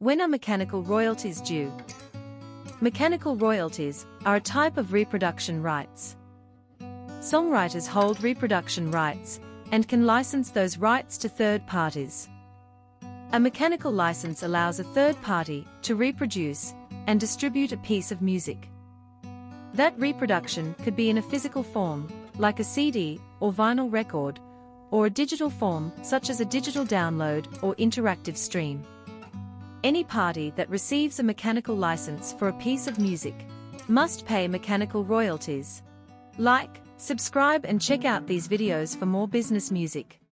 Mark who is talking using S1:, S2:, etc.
S1: When are mechanical royalties due? Mechanical royalties are a type of reproduction rights. Songwriters hold reproduction rights and can license those rights to third parties. A mechanical license allows a third party to reproduce and distribute a piece of music. That reproduction could be in a physical form, like a CD or vinyl record, or a digital form, such as a digital download or interactive stream. Any party that receives a mechanical license for a piece of music must pay mechanical royalties. Like, subscribe and check out these videos for more business music.